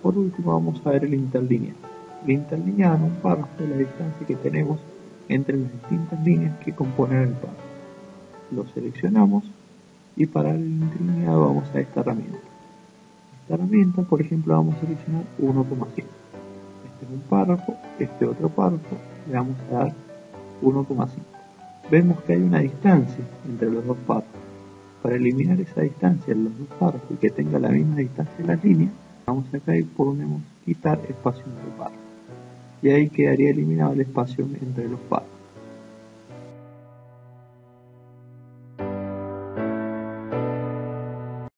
Por último vamos a ver el interlineado. El interlineado en un párrafo es la distancia que tenemos entre las distintas líneas que componen el párrafo. Lo seleccionamos y para el interlineado vamos a esta herramienta. Esta herramienta, por ejemplo, vamos a seleccionar 1,5. Este es un párrafo, este otro párrafo, le vamos a dar 1,5. Vemos que hay una distancia entre los dos párrafos. Para eliminar esa distancia en los dos párrafos y que tenga la misma distancia en las líneas, vamos acá y ponemos quitar espacio entre párrafos. Y ahí quedaría eliminado el espacio entre los párrafos.